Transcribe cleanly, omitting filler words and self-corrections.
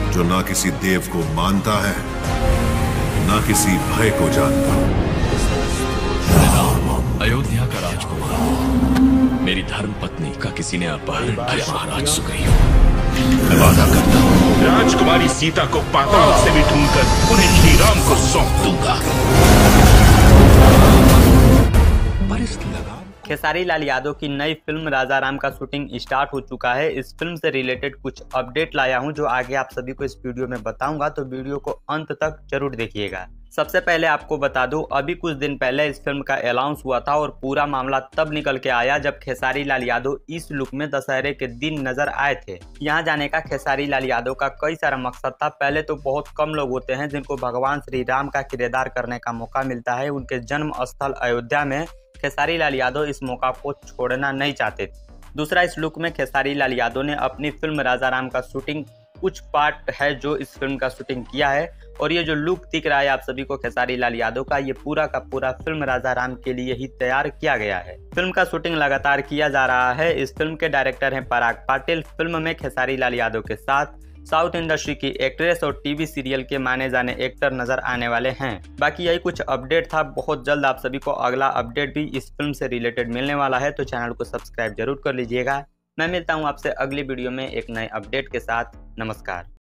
जो ना किसी देव को मानता है, ना किसी भय को जानता। अयोध्या का राजकुमार, मेरी धर्म पत्नी का किसी ने अपहरण किया। महाराज सुग्रीव, मैं वादा करता हूँ राजकुमारी सीता को पाताल से भी ढूंढकर उन्हें श्री राम को सौंप दूंगा। पर इस लगाम खेसारी लाल यादव की नई फिल्म राजा राम का शूटिंग स्टार्ट हो चुका है। इस फिल्म से रिलेटेड कुछ अपडेट लाया हूं जो आगे आप सभी को इस वीडियो में बताऊंगा, तो वीडियो को अंत तक जरूर देखिएगा। सबसे पहले आपको बता दूं, अभी कुछ दिन पहले इस फिल्म का अनाउंस हुआ था और पूरा मामला तब निकल के आया जब खेसारी लाल यादव इस लुक में दशहरे के दिन नजर आए थे। यहाँ जाने का खेसारी लाल यादव का कई सारा मकसद था। पहले तो बहुत कम लोग होते हैं जिनको भगवान श्री राम का किरदार करने का मौका मिलता है। उनके जन्म स्थल अयोध्या में खेसारी लाल यादव इस मौका को छोड़ना नहीं चाहते थे। दूसरा, इस लुक में खेसारी लाल यादव ने अपनी फिल्म राजा राम का शूटिंग कुछ पार्ट है जो इस फिल्म का शूटिंग किया है, और ये जो लुक दिख रहा है आप सभी को खेसारी लाल यादव का, ये पूरा का पूरा फिल्म राजा राम के लिए ही तैयार किया गया है। फिल्म का शूटिंग लगातार किया जा रहा है। इस फिल्म के डायरेक्टर हैं पराग पाटिल। फिल्म में खेसारी लाल यादव के साथ साउथ इंडस्ट्री की एक्ट्रेस और टीवी सीरियल के माने जाने एक्टर नजर आने वाले हैं। बाकी यही कुछ अपडेट था। बहुत जल्द आप सभी को अगला अपडेट भी इस फिल्म से रिलेटेड मिलने वाला है, तो चैनल को सब्सक्राइब जरूर कर लीजिएगा। मैं मिलता हूं आपसे अगली वीडियो में एक नए अपडेट के साथ। नमस्कार।